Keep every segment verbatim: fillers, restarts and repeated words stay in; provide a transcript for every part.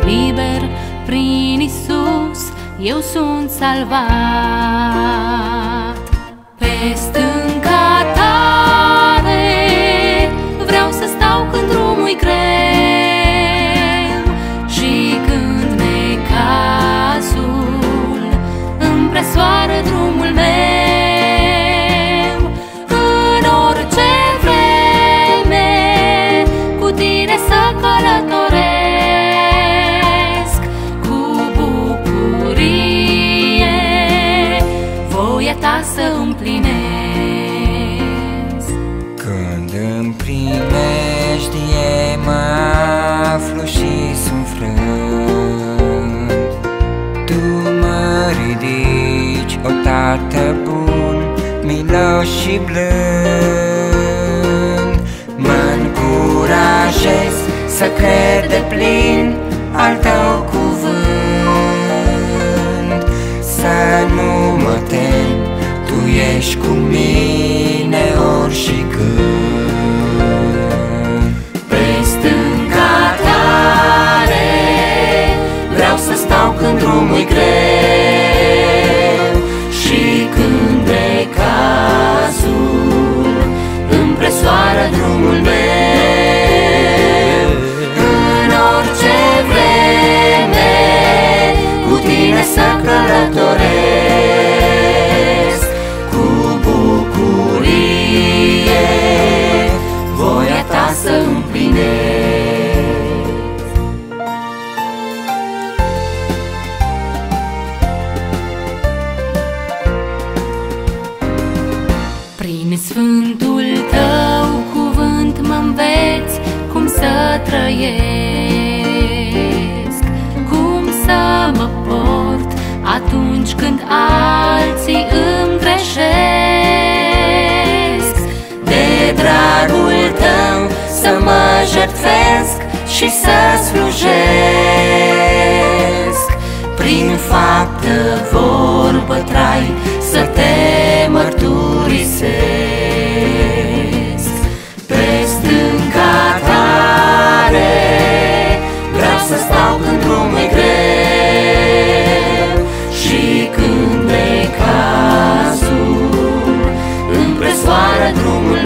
liber prin Isus, eu sunt salvat. Pe stânca tare vreau să stau când drumul-i greu și când necazul împresoară drumul meu. În orice vreme cu tine să călătoresc, cu bucurie voia ta să împlinesc. Când îmi primejdie mă aflu și sunt frânt, tu mă ridici, o Tată bun, milos și blând. Mă-încurajez să cred deplin al tău cuvânt, să nu mă tem, tu ești cu mine ori și când. Pe stânca tare vreau să stau când drumul-i greu și când necazul împresoară drumul meu. În orice vreme cu tine să călătoresc, cu bucurie voia ta să împlinesc. Prin sfântul tău cuvânt mă înveți cum să trăiesc, cum să mă port atunci când alții îmi greșesc. De dragul tău să mă jertfesc și să slujesc, prin faptă, vorbă, trai să te mărturisesc. Pe stânca tare vreau să stau când drumul-i greu și când necazul împresoară drumul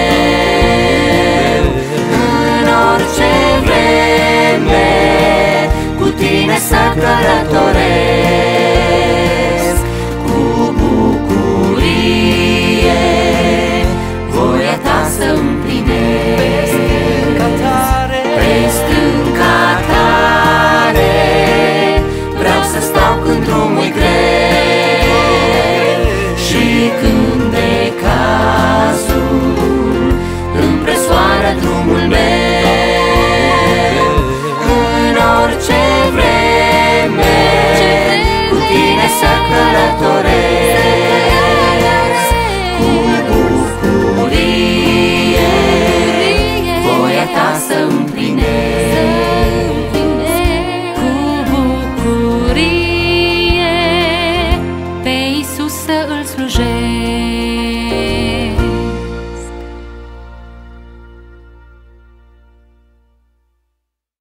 meu. În orice vreme cu tine să călătoresc,